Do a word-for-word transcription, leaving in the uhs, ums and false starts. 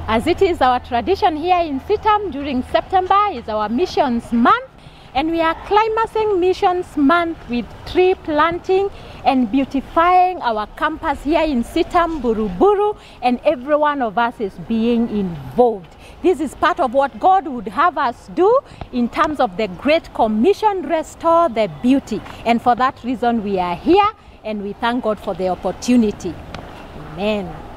As it is our tradition here in Citam, during September is our missions month, and we are climaxing missions month with tree planting and beautifying our campus here in Citam Buruburu, and every one of us is being involved. This is part of what God would have us do in terms of the Great Commission, restore the beauty. And for that reason we are here, and we thank God for the opportunity. Amen.